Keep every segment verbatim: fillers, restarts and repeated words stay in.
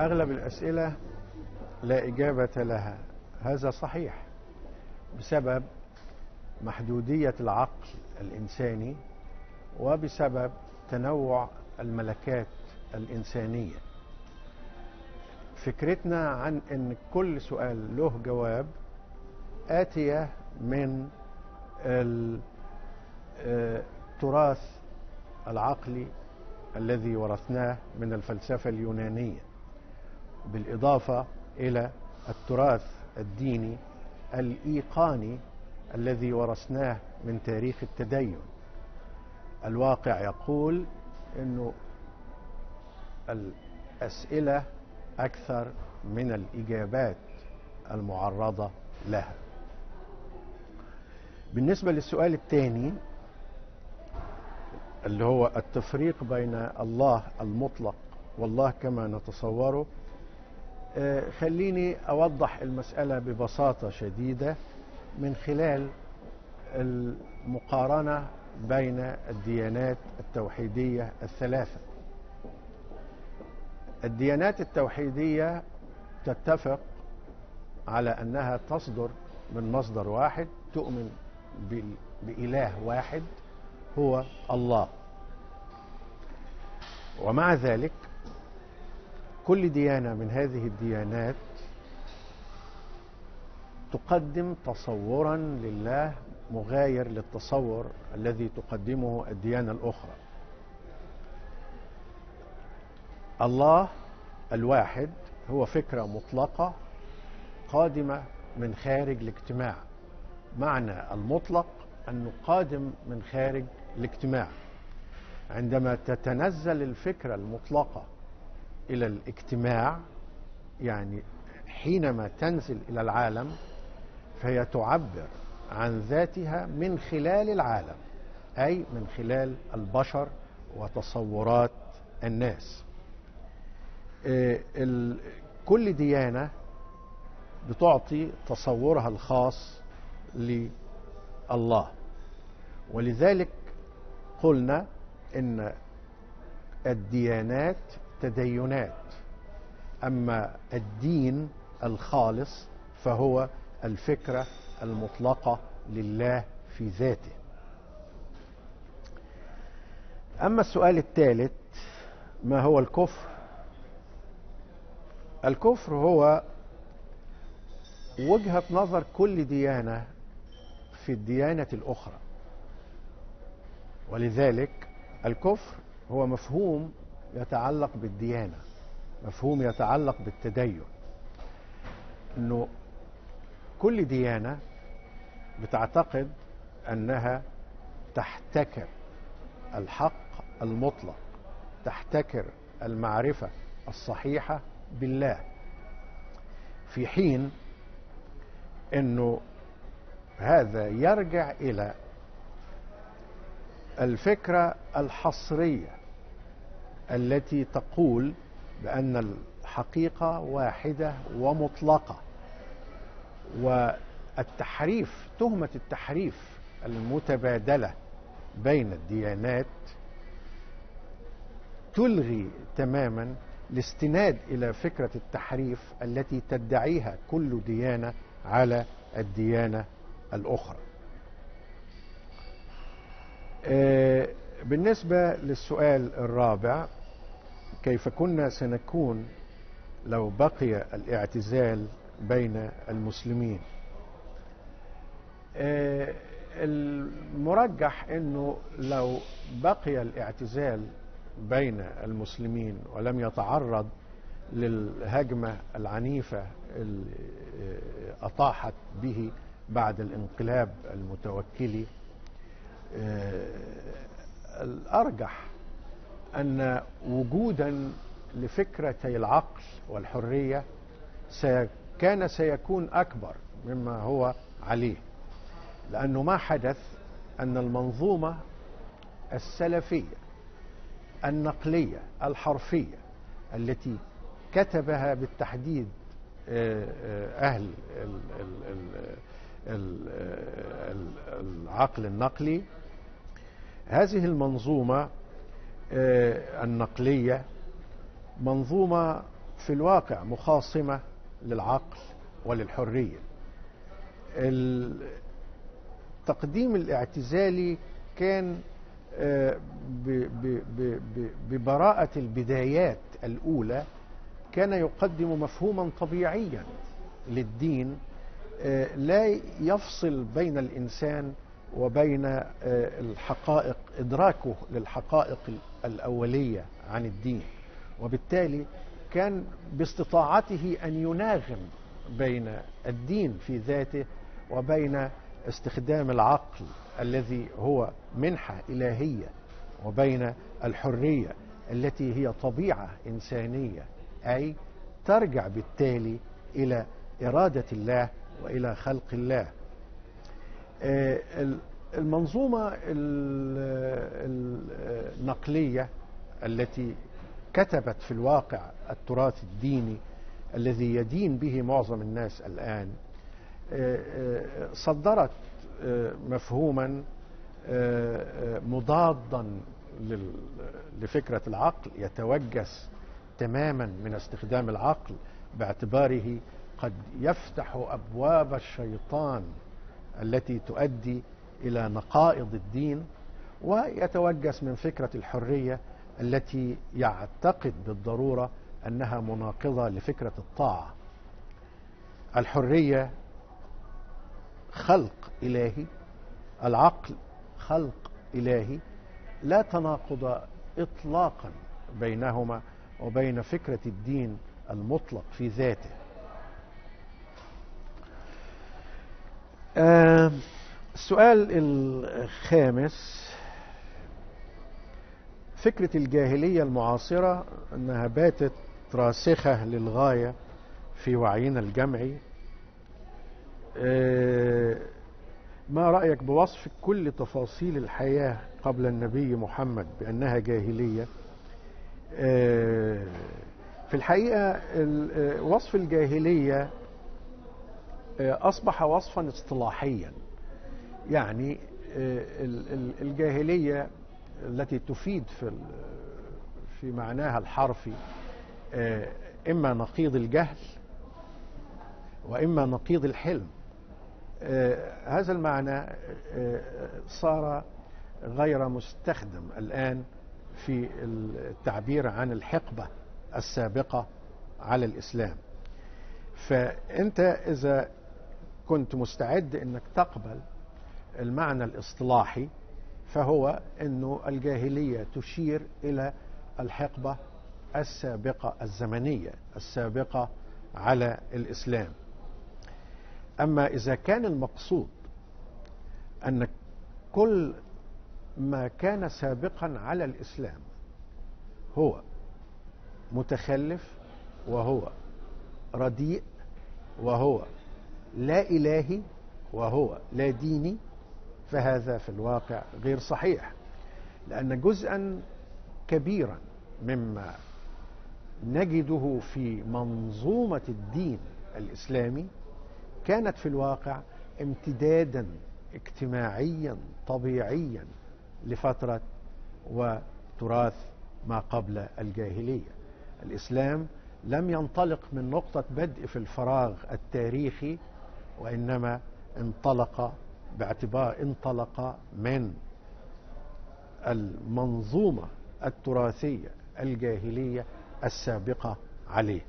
أغلب الأسئلة لا إجابة لها. هذا صحيح بسبب محدودية العقل الإنساني وبسبب تنوع الملكات الإنسانية. فكرتنا عن أن كل سؤال له جواب آتية من التراث العقلي الذي ورثناه من الفلسفة اليونانية، بالإضافة إلى التراث الديني الإيقاني الذي ورثناه من تاريخ التدين. الواقع يقول أنه الأسئلة أكثر من الإجابات المعرضة لها. بالنسبة للسؤال الثاني اللي هو التفريق بين الله المطلق والله كما نتصوره، خليني أوضح المسألة ببساطة شديدة من خلال المقارنة بين الديانات التوحيدية الثلاثة. الديانات التوحيدية تتفق على أنها تصدر من مصدر واحد، تؤمن بإله واحد هو الله. ومع ذلك كل ديانة من هذه الديانات تقدم تصورا لله مغاير للتصور الذي تقدمه الديانة الأخرى. الله الواحد هو فكرة مطلقة قادمة من خارج الاجتماع. معنى المطلق أنه قادم من خارج الاجتماع. عندما تتنزل الفكرة المطلقة إلى الاجتماع، يعني حينما تنزل إلى العالم، فهي تعبر عن ذاتها من خلال العالم، أي من خلال البشر وتصورات الناس. كل ديانة بتعطي تصورها الخاص لله، ولذلك قلنا إن الديانات تدينات، أما الدين الخالص فهو الفكرة المطلقة لله في ذاته. أما السؤال الثالث، ما هو الكفر؟ الكفر هو وجهة نظر كل ديانة في الديانة الأخرى، ولذلك الكفر هو مفهوم يتعلق بالديانة، مفهوم يتعلق بالتدين. إنه كل ديانة بتعتقد أنها تحتكر الحق المطلق، تحتكر المعرفة الصحيحة بالله، في حين أنه هذا يرجع إلى الفكرة الحصرية التي تقول بأن الحقيقة واحدة ومطلقة. والتحريف، تهمة التحريف المتبادلة بين الديانات تلغي تماما الاستناد إلى فكرة التحريف التي تدعيها كل ديانة على الديانة الأخرى. بالنسبة للسؤال الرابع، كيف كنا سنكون لو بقي الاعتزال بين المسلمين؟ المرجح أنه لو بقي الاعتزال بين المسلمين ولم يتعرض للهجمة العنيفة اللي أطاحت به بعد الانقلاب المتوكلي، الأرجح أن وجودا لفكرتي العقل والحرية كان سيكون أكبر مما هو عليه، لأنه ما حدث أن المنظومة السلفية النقلية الحرفية التي كتبها بالتحديد أهل العقل النقلي، هذه المنظومة النقلية منظومة في الواقع مخاصمة للعقل وللحرية. التقديم الاعتزالي كان ببراءة البدايات الأولى كان يقدم مفهوما طبيعيا للدين لا يفصل بين الإنسان وبين الحقائق، إدراكه للحقائق الأولية عن الدين، وبالتالي كان باستطاعته أن يناغم بين الدين في ذاته وبين استخدام العقل الذي هو منحة إلهية، وبين الحرية التي هي طبيعة إنسانية، أي ترجع بالتالي إلى إرادة الله وإلى خلق الله. المنظومة النقلية التي كتبت في الواقع التراث الديني الذي يدين به معظم الناس الآن صدرت مفهوما مضادا لفكرة العقل، يتوجس تماما من استخدام العقل باعتباره قد يفتح أبواب الشيطان التي تؤدي إلى نقائض الدين، ويتوجس من فكرة الحرية التي يعتقد بالضرورة أنها مناقضة لفكرة الطاعة. الحرية خلق إلهي، العقل خلق إلهي، لا تناقض إطلاقا بينهما وبين فكرة الدين المطلق في ذاته. آه السؤال الخامس: فكرة الجاهلية المعاصرة أنها باتت راسخة للغاية في وعينا الجمعي. آه ما رأيك بوصف كل تفاصيل الحياة قبل النبي محمد بأنها جاهلية؟ آه في الحقيقة وصف الجاهلية أصبح وصفا اصطلاحيا، يعني الجاهلية التي تفيد في في معناها الحرفي إما نقيض الجهل وإما نقيض الحلم. هذا المعنى صار غير مستخدم الآن في التعبير عن الحقبة السابقة على الإسلام. فأنت إذا كنت مستعد أنك تقبل المعنى الاصطلاحي فهو أنه الجاهلية تشير إلى الحقبة السابقة الزمنية السابقة على الإسلام. أما إذا كان المقصود أن كل ما كان سابقا على الإسلام هو متخلف وهو رديء وهو لا إلهي وهو لا ديني، فهذا في الواقع غير صحيح، لأن جزءا كبيرا مما نجده في منظومة الدين الإسلامي كانت في الواقع امتدادا اجتماعيا طبيعيا لفترة وتراث ما قبل الجاهلية. الإسلام لم ينطلق من نقطة بدء في الفراغ التاريخي، وإنما انطلق باعتبار انطلق من المنظومة التراثية الجاهلية السابقة عليه.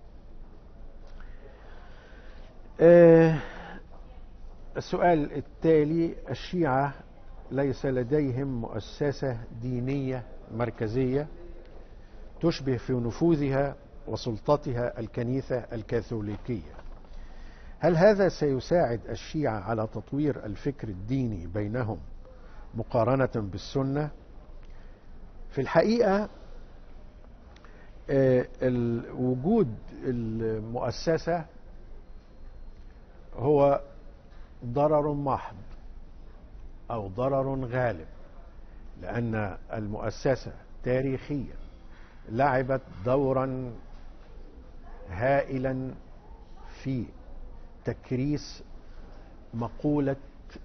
آه السؤال التالي: الشيعة ليس لديهم مؤسسة دينية مركزية تشبه في نفوذها وسلطتها الكنيسة الكاثوليكية، هل هذا سيساعد الشيعة على تطوير الفكر الديني بينهم مقارنة بالسنة؟ في الحقيقة وجود المؤسسة هو ضرر محض أو ضرر غالب، لأن المؤسسة تاريخيا لعبت دورا هائلا في تكريس مقولة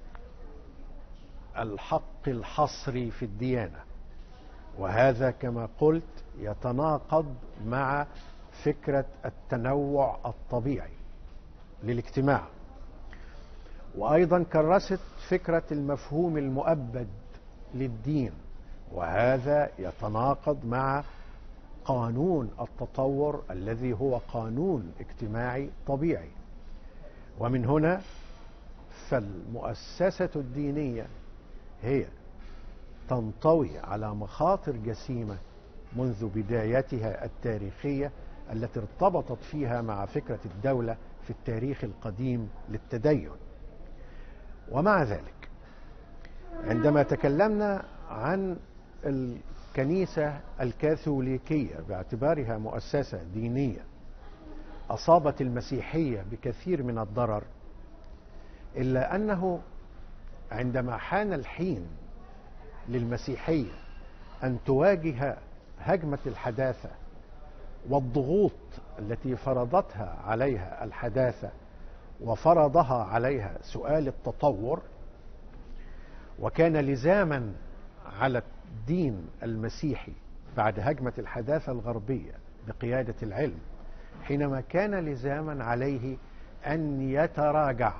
الحق الحصري في الديانة، وهذا كما قلت يتناقض مع فكرة التنوع الطبيعي للاجتماع، وأيضا كرست فكرة المفهوم المؤبد للدين، وهذا يتناقض مع قانون التطور الذي هو قانون اجتماعي طبيعي. ومن هنا فالمؤسسة الدينية هي تنطوي على مخاطر جسيمة منذ بدايتها التاريخية التي ارتبطت فيها مع فكرة الدولة في التاريخ القديم للتدين. ومع ذلك عندما تكلمنا عن الكنيسة الكاثوليكية باعتبارها مؤسسة دينية أصابت المسيحية بكثير من الضرر، إلا أنه عندما حان الحين للمسيحية أن تواجه هجمة الحداثة والضغوط التي فرضتها عليها الحداثة وفرضها عليها سؤال التطور، وكان لزاما على الدين المسيحي بعد هجمة الحداثة الغربية بقيادة العلم، حينما كان لزاما عليه أن يتراجع،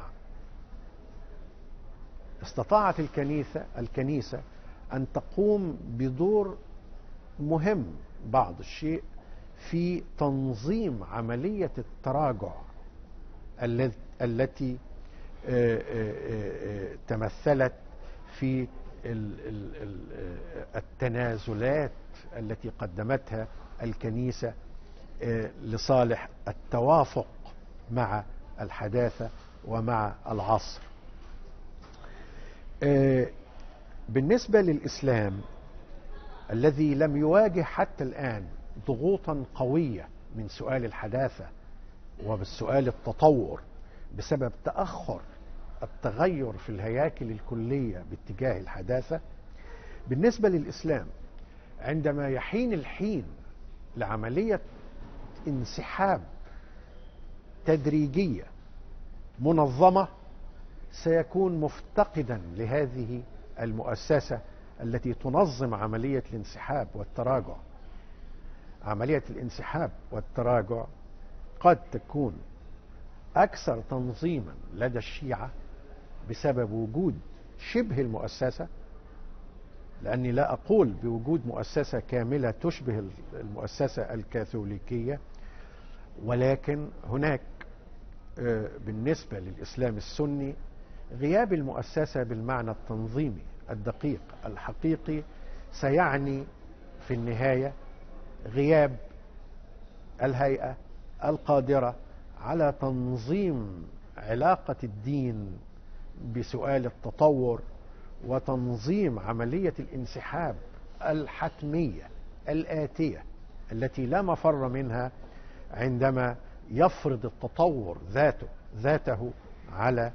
استطاعت الكنيسة الكنيسة أن تقوم بدور مهم بعض الشيء في تنظيم عملية التراجع التي تمثلت في التنازلات التي قدمتها الكنيسة لصالح التوافق مع الحداثة ومع العصر. بالنسبة للإسلام الذي لم يواجه حتى الآن ضغوطا قوية من سؤال الحداثة وبالسؤال التطور بسبب تأخر التغير في الهياكل الكلية باتجاه الحداثة، بالنسبة للإسلام عندما يحين الحين لعملية انسحاب تدريجية منظمة سيكون مفتقدا لهذه المؤسسة التي تنظم عملية الانسحاب والتراجع. عملية الانسحاب والتراجع قد تكون أكثر تنظيما لدى الشيعة بسبب وجود شبه المؤسسة، لأني لا أقول بوجود مؤسسة كاملة تشبه المؤسسة الكاثوليكية، ولكن هناك بالنسبة للإسلام السني غياب المؤسسة بالمعنى التنظيمي الدقيق الحقيقي سيعني في النهاية غياب الهيئة القادرة على تنظيم علاقة الدين بسؤال التطور وتنظيم عملية الانسحاب الحتمية الآتية التي لا مفر منها عندما يفرض التطور ذاته ذاته على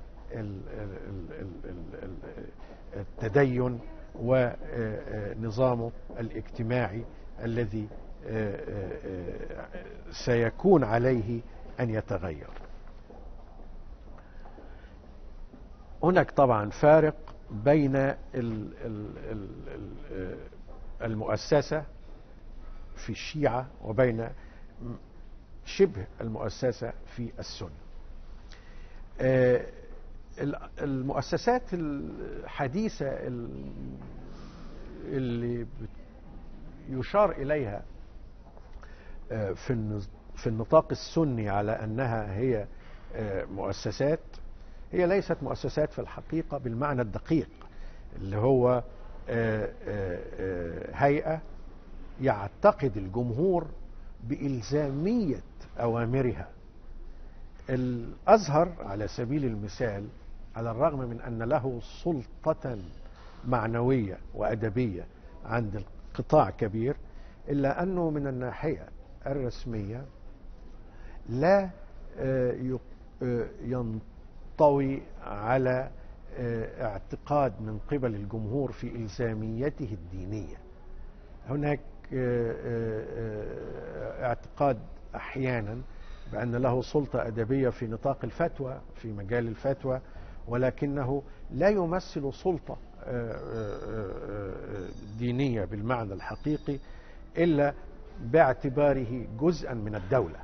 التدين ونظامه الاجتماعي الذي سيكون عليه أن يتغير. هناك طبعا فارق بين المؤسسة في الشيعة وبين شبه المؤسسة في السنة. المؤسسات الحديثة اللي يشار إليها في النطاق السني على أنها هي مؤسسات، هي ليست مؤسسات في الحقيقة بالمعنى الدقيق اللي هو هيئة يعتقد الجمهور بإلزامية أوامرها. الأزهر على سبيل المثال على الرغم من أن له سلطة معنوية وأدبية عند قطاع كبير، إلا أنه من الناحية الرسمية لا ينطوي على اعتقاد من قبل الجمهور في إلزاميته الدينية. هناك اعتقاد أحيانا بأن له سلطة أدبية في نطاق الفتوى في مجال الفتوى، ولكنه لا يمثل سلطة دينية بالمعنى الحقيقي إلا باعتباره جزءا من الدولة.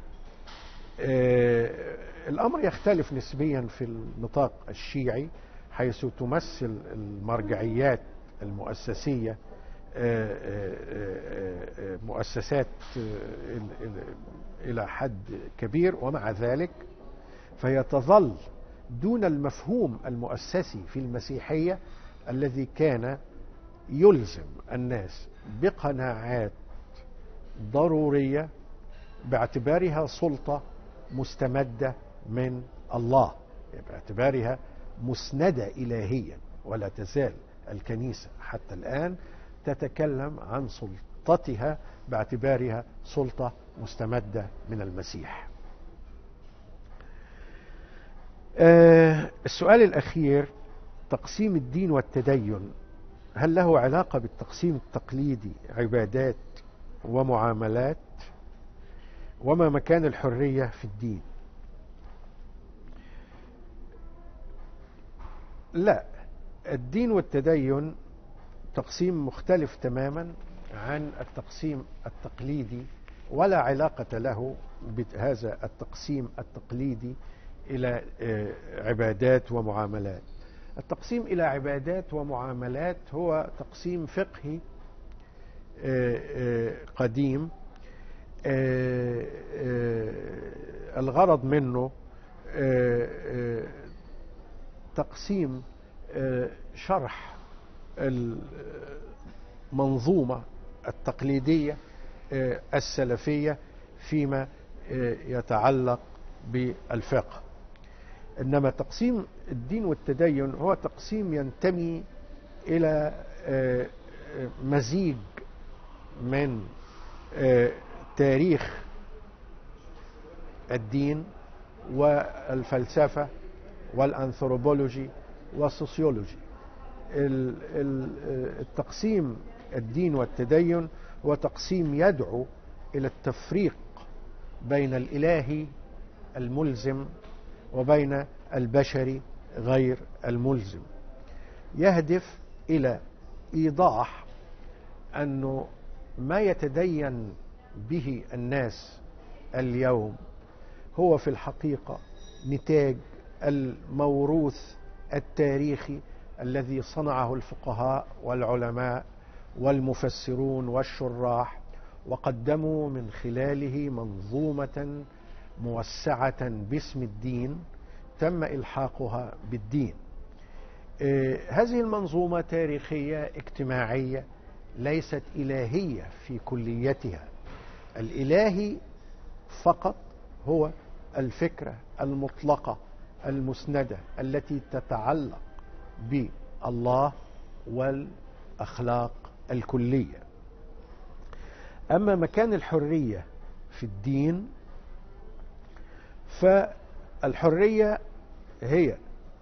الأمر يختلف نسبيا في النطاق الشيعي، حيث تمثل المرجعيات المؤسسية مؤسسات إلى حد كبير، ومع ذلك فهي تظل دون المفهوم المؤسسي في المسيحية الذي كان يلزم الناس بقناعات ضرورية باعتبارها سلطة مستمدة من الله، باعتبارها مسندة إلهيا. ولا تزال الكنيسة حتى الآن تتكلم عن سلطتها باعتبارها سلطة مستمدة من المسيح. آه السؤال الأخير: تقسيم الدين والتدين هل له علاقة بالتقسيم التقليدي عبادات ومعاملات؟ وما مكان الحرية في الدين؟ لا، الدين والتدين تقسيم مختلف تماما عن التقسيم التقليدي، ولا علاقة له بهذا التقسيم التقليدي إلى عبادات ومعاملات. التقسيم إلى عبادات ومعاملات هو تقسيم فقهي قديم، الغرض منه تقسيم شرح المنظومة التقليدية السلفية فيما يتعلق بالفقه. إنما تقسيم الدين والتدين هو تقسيم ينتمي إلى مزيج من تاريخ الدين والفلسفة والأنثروبولوجي والسوسيولوجي. التقسيم الدين والتدين هو تقسيم يدعو إلى التفريق بين الإلهي الملزم وبين البشري غير الملزم، يهدف إلى إيضاح أنه ما يتدين به الناس اليوم هو في الحقيقة نتاج الموروث التاريخي الذي صنعه الفقهاء والعلماء والمفسرون والشراح، وقدموا من خلاله منظومة موسعة باسم الدين تم إلحاقها بالدين. آه هذه المنظومة تاريخية اجتماعية ليست إلهية في كليتها. الإلهي فقط هو الفكرة المطلقة المسندة التي تتعلق بالله والأخلاق الكلية. أما مكان الحرية في الدين، فالحرية هي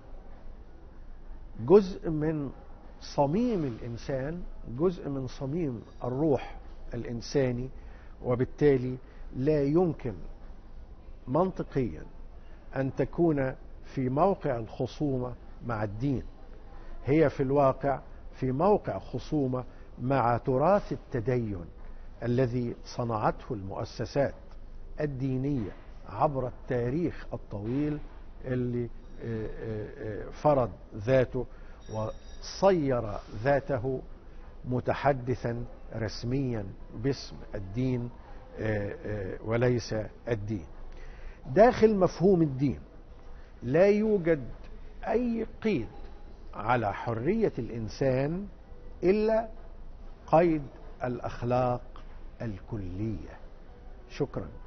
جزء من صميم الإنسان، جزء من صميم الروح الإنساني، وبالتالي لا يمكن منطقيا أن تكون في موقع الخصومة مع الدين. هي في الواقع في موقع خصومة مع تراث التدين الذي صنعته المؤسسات الدينية عبر التاريخ الطويل، اللي فرض ذاته وصير ذاته متحدثا رسميا باسم الدين وليس الدين. داخل مفهوم الدين لا يوجد أي قيد على حرية الإنسان إلا قيد الأخلاق الكلية. شكرا.